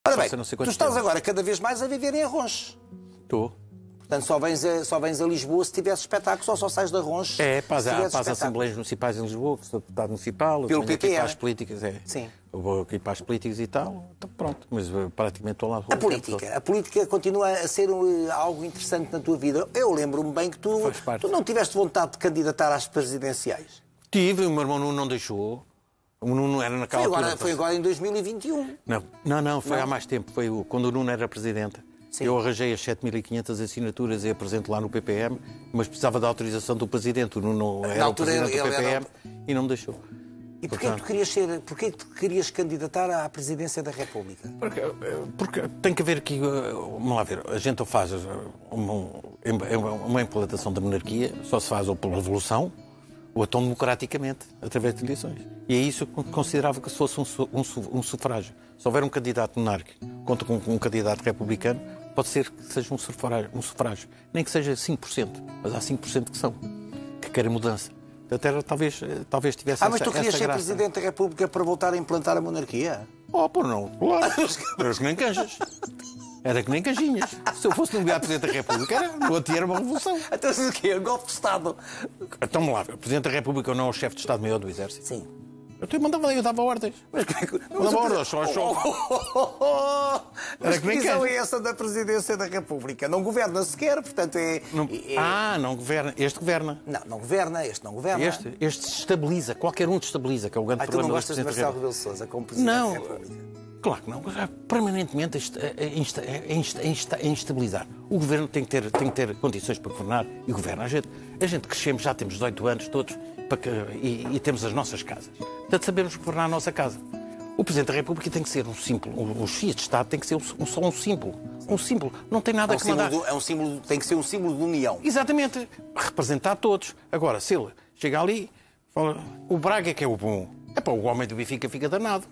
Ora bem, tu estás agora cada vez mais a viver em Arronches. Estou. Portanto, só vens a Lisboa se tivesse espetáculos ou só sais de Arronches. É, para as Assembleias Municipais em Lisboa, sou deputado municipal, pelo aqui PP, para as políticas, Sim. Eu vou aqui para as políticas e tal, então pronto, mas praticamente estou lá. A política continua a ser algo interessante na tua vida. Eu lembro-me bem que tu não tiveste vontade de candidatar às presidenciais. Tive, o meu irmão Nuno não deixou. O Nuno era naquela altura. Foi agora em 2021. Não, foi há mais tempo. Foi quando o Nuno era presidente. Sim. Eu arranjei as 7.500 assinaturas e apresento lá no PPM, mas precisava da autorização do presidente. O Nuno era o presidente do PPM e não me deixou. E porquê que tu querias candidatar à presidência da República? Porque tem que haver aqui, vamos lá ver, a gente faz uma implantação da monarquia, só se faz ou pela revolução ou então democraticamente, através de eleições. E é isso que considerava que se fosse um sufrágio. Se houver um candidato monárquico contra um candidato republicano, pode ser que seja um sufrágio. Nem que seja 5%, mas há 5% que querem mudança. Portanto, talvez tivesse mas tu querias ser Presidente da República para voltar a implantar a monarquia? Pô, não, claro. Era que nem canjas. Era que nem canjinhas. Se eu fosse nomeado Presidente da República, no outro dia era uma revolução. Então, o quê? Golpe de Estado? Então, vamos lá ver. O Presidente da República não é o chefe de Estado-Maior do Exército? Sim. Eu dava ordens. Mas como é que... Dava ordens, só. Mas que visão é essa da Presidência da República? Não governa sequer, portanto não governa. Este governa. Não governa, este não governa. Este estabiliza, qualquer um destabiliza, que é o grande problema. Tu não gostas de Marcelo Rebelo de Sousa como Presidente da República? Claro que não. Permanentemente a instabilizar. O governo tem que ter condições para governar e governa. A gente crescemos, já temos 18 anos todos e temos as nossas casas. Portanto, sabemos governar a nossa casa. O Presidente da República tem que ser um símbolo. Os chefes de Estado tem que ser só um símbolo. Um símbolo. Não tem nada que mandar. Tem que ser um símbolo de união. Exatamente. Representar todos. Agora, se ele chega ali, fala, o Braga é que é o bom. O homem do Benfica fica danado.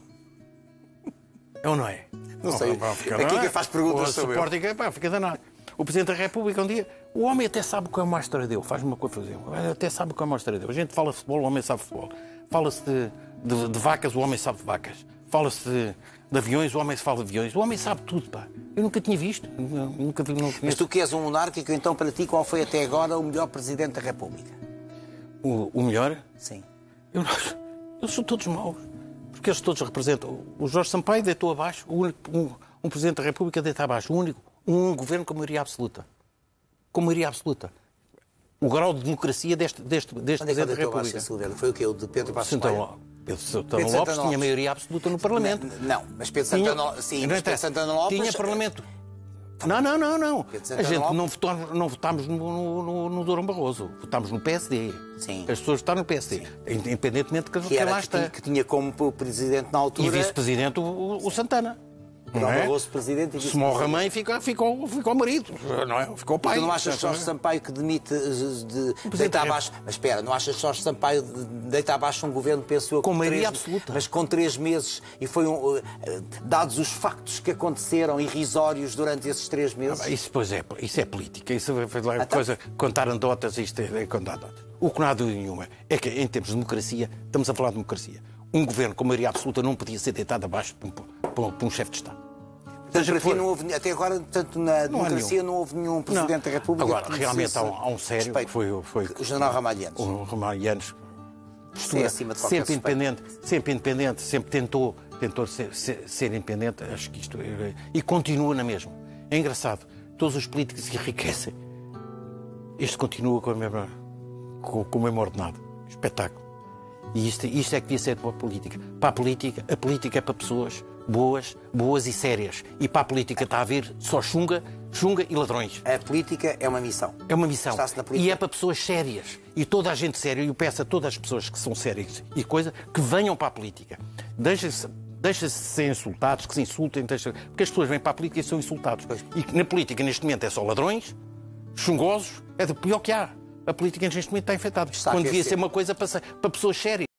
É ou não é? Não sei. Aqui quem faz perguntas sobre o Sporting fica danado. O Presidente da República, um dia, o homem até sabe qual é a mostra dele. Faz uma coisa, até sabe qual é a mostra dele. A gente fala de futebol, o homem sabe de futebol. Fala-se de vacas, o homem sabe de vacas. Fala-se de aviões, o homem fala de aviões. O homem sabe tudo, pá. Eu nunca tinha visto. Nunca conheço. Mas tu que és um monárquico, então para ti qual foi até agora o melhor Presidente da República? O melhor? Sim. Eles são todos maus. Porque eles todos representam. O Jorge Sampaio deitou abaixo, um Presidente da República deita abaixo, um governo com maioria absoluta. Com maioria absoluta. O grau de democracia deste Presidente da República. Foi o quê? O de Pedro Passos Coelho? Pedro Santana Lopes tinha maioria absoluta no Parlamento. Não, mas Pedro Santana Lopes... Tinha Parlamento. Não. A gente não votámos no Durão Barroso. Votámos no PSD. Sim. As pessoas votaram no PSD. Independentemente de que lá está. Que tinha como presidente na altura... E vice-presidente o Santana. Durão Barroso, presidente e vice-presidente. Se morre a mãe, ficou o marido. Não é? Ficou o pai. Tu não achas que Jorge Sampaio que demite deita abaixo... Mas espera, não achas que Jorge Sampaio deita abaixo um governo, penso eu... Com maioria absoluta. Mas com 3 meses e foi dados os factos que aconteceram irrisórios durante esses 3 meses? Isso é política. Isso é coisa... Contar anedotas, isto é contar anedotas. O que não há dúvida nenhuma é que, em termos de democracia, estamos a falar de democracia. Um governo com maioria absoluta não podia ser deitado abaixo por um chefe de Estado. Portanto, para ti não houve, até agora, na democracia, não houve nenhum Presidente da República. Agora, realmente há um sério que foi o General Ramalhianos. O Ramalhianos. Sempre independente, sempre tentou ser independente. Acho que isto e continua na mesma. É engraçado. Todos os políticos enriquecem. Este continua com o mesmo ordenado. Espetáculo. E isto é que devia ser para a política. Para a política é para pessoas boas e sérias. E para a política está a haver só chunga e ladrões. A política é uma missão. É uma missão. E é para pessoas sérias. E toda a gente séria. E eu peço a todas as pessoas que são sérias e coisa, que venham para a política. Deixa-se ser insultados, que se insultem, porque as pessoas vêm para a política e são insultados. E na política, neste momento, é só ladrões, chungosos, é do pior que há. A política neste momento está infectada. Quando devia ser uma coisa para pessoas sérias.